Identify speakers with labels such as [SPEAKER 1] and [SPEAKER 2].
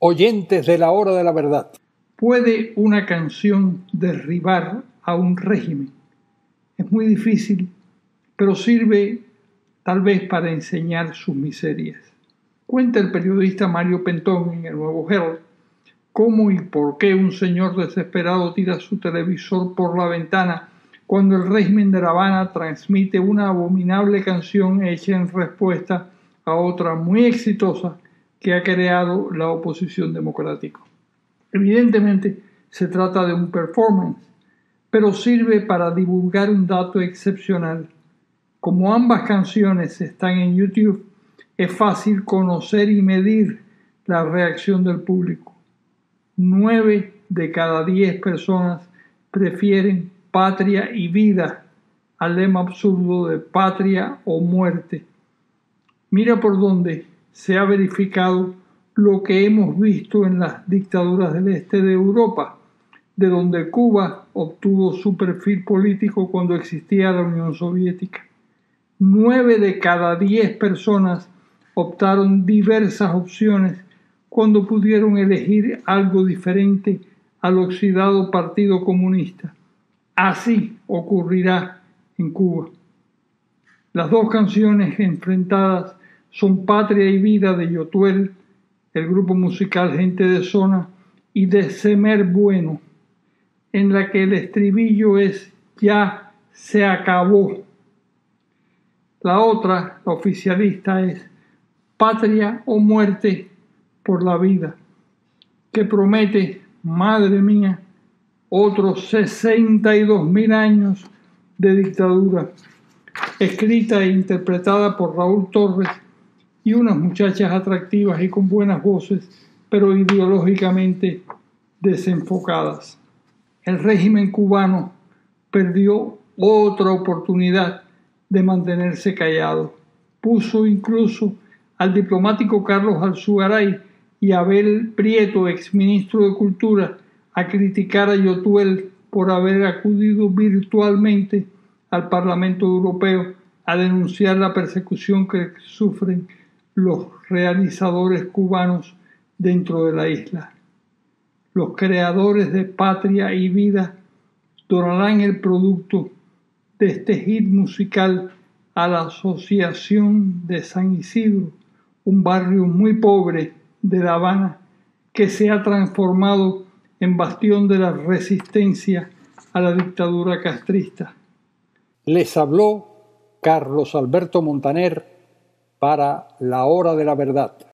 [SPEAKER 1] oyentes de la hora de la verdad.
[SPEAKER 2] ¿Puede una canción derribar a un régimen? Es muy difícil, pero sirve tal vez para enseñar sus miserias. Cuenta el periodista Mario Pentón en el Nuevo Herald cómo y por qué un señor desesperado tira su televisor por la ventana cuando el régimen de La Habana transmite una abominable canción hecha en respuesta a otra muy exitosa que ha creado la oposición democrática. Evidentemente se trata de un performance, pero sirve para divulgar un dato excepcional. Como ambas canciones están en YouTube, es fácil conocer y medir la reacción del público. 9 de cada 10 personas prefieren patria y vida al lema absurdo de patria o muerte. Mira por dónde se ha verificado lo que hemos visto en las dictaduras del este de Europa, de donde Cuba obtuvo su perfil político cuando existía la Unión Soviética. 9 de cada 10 personas optaron diversas opciones cuando pudieron elegir algo diferente al oxidado Partido Comunista. Así ocurrirá en Cuba. Las dos canciones enfrentadas son Patria y Vida de Yotuel, el grupo musical Gente de Zona, y de Semer Bueno, en la que el estribillo es ya se acabó. La otra, la oficialista, es Patria o muerte por la vida, que promete, madre mía, otros 62.000 años de dictadura, escrita e interpretada por Raúl Torres y unas muchachas atractivas y con buenas voces, pero ideológicamente desenfocadas. El régimen cubano perdió otra oportunidad de mantenerse callado. Puso incluso al diplomático Carlos Alzugaray y a Abel Prieto, exministro de Cultura, a criticar a Yotuel por haber acudido virtualmente al Parlamento Europeo a denunciar la persecución que sufren los realizadores cubanos dentro de la isla. Los creadores de Patria y Vida donarán el producto de este hit musical a la Asociación de San Isidro, un barrio muy pobre de La Habana que se ha transformado en bastión de la resistencia a la dictadura castrista.
[SPEAKER 1] Les habló Carlos Alberto Montaner para La Hora de la Verdad.